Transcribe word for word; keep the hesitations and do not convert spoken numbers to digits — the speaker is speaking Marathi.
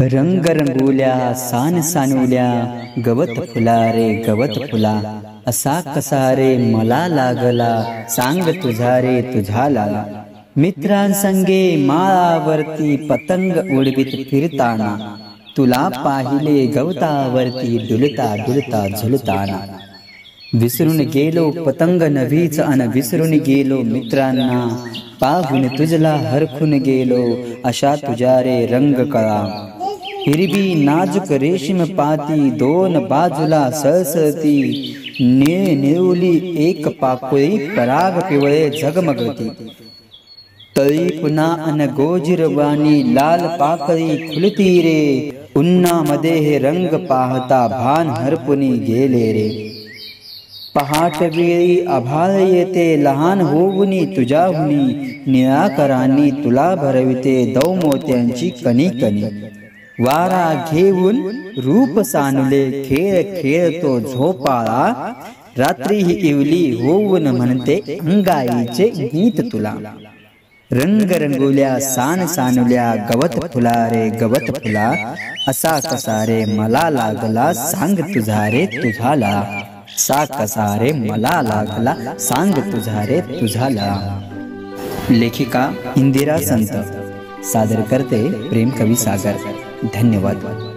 रंग रंगुल्या सान सानुल्या गवत फुला रे गवत फुला, असा कसा रे मला लागला सांग तुझा रे तुझा लाला। मित्रांसंगे माळावरती पतंग उडवीत फिरताना, तुला पाहिले गवतावरती डुलता डुलता झुलताना। विसरून गेलो पतंग नभीच अन विसरून गेलो मित्रांना, पाहून तुझला हरखून गेलो अशा तुझ्या रे रंग कळा। हिरवी नाजूक रेशीम पाती दोन बाजूला सळसळती, निळ निळुली एक पाकोळी पराग पिवळे झगमगती। तळी पुन्हा अन गोजिरवाणी लाल पाकळी खुलती रे, उन्हामध्ये हे रंग पाहता भान हरपुनी गेले रे। पहाट वेळी आभाळ येते लहान होऊनी तुझ्याहुनी, निळाकरांनी तुला भरविते दौ मोत्यांची कणी कणी। वारा घेऊन रूप सानुले खेळ खेळतो झोपाळा, रात्री ही इवली होऊन म्हणते अंगाईचे गीत तुला। रंग रंगुल्या सान सानुल्या गवत फुला रे गवत फुला, असा कसा रे मला लागला सांग तुझा रे तुझा लाला। सा कसा रे मला लागला सांग तुझा रे तुझा लाला। लेखिका इंदिरा संत, सादर करते प्रेम कवी सागर। धन्यवाद।